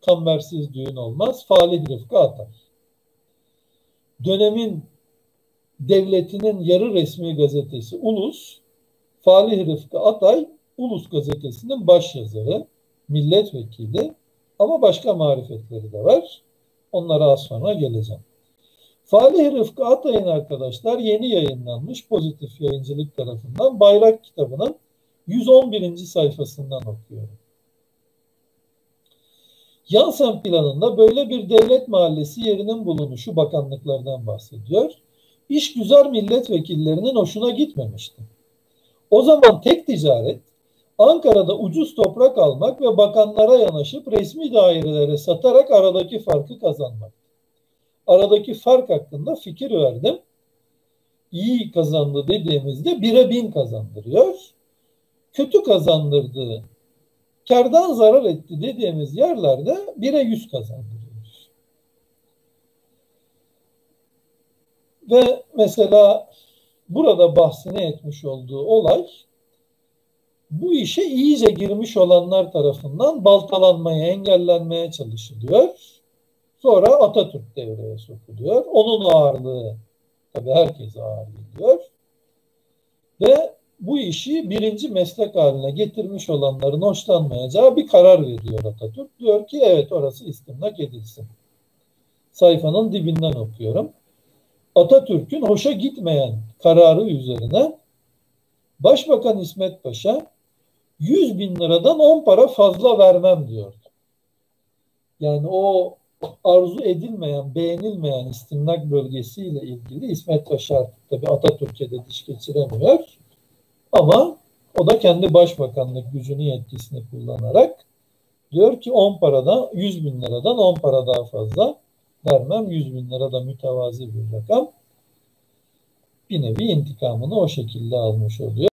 kambersiz düğün olmaz. Falih Rıfkı Atay. Dönemin devletinin yarı resmi gazetesi Ulus, Falih Rıfkı Atay, Ulus gazetesinin başyazarı, milletvekili ama başka marifetleri de var. Onlara az sonra geleceğim. Falih Rıfkı Atay'ın arkadaşlar yeni yayınlanmış Pozitif Yayıncılık tarafından Bayrak kitabının 111. sayfasından okuyorum. Yansen planında böyle bir devlet mahallesi yerinin bulunuşu bakanlıklardan bahsediyor. İşgüzar milletvekillerinin hoşuna gitmemişti. O zaman tek ticaret Ankara'da ucuz toprak almak ve bakanlara yanaşıp resmi dairelere satarak aradaki farkı kazanmak. Aradaki fark hakkında fikir verdim. İyi kazandı dediğimizde 1'e 1000 kazandırıyor. Kötü kazandırdığı, kârdan zarar etti dediğimiz yerlerde 1'e 100 kazandırıyor. Ve mesela burada bahsini etmiş olduğu olay, bu işe iyice girmiş olanlar tarafından baltalanmaya, engellenmeye çalışılıyor. Sonra Atatürk devreye sokuluyor. Onun ağırlığı tabii herkese ağır geliyor. Ve bu işi birinci meslek haline getirmiş olanların hoşlanmayacağı bir karar veriyor Atatürk. Diyor ki evet, orası istimlak edilsin. Sayfanın dibinden okuyorum. Atatürk'ün hoşa gitmeyen kararı üzerine Başbakan İsmet Paşa 100 bin liradan 10 para fazla vermem diyordu. Yani o arzu edilmeyen, beğenilmeyen istimlak bölgesiyle ilgili İsmet Paşa artık tabii Atatürk'e de diş geçiremiyor. Ama o da kendi başbakanlık gücünü, yetkisini kullanarak diyor ki 10 paradan, 100 bin liradan 10 para daha fazla vermem. 100 bin lira da mütevazi bir rakam. Bir nevi intikamını o şekilde almış oluyor.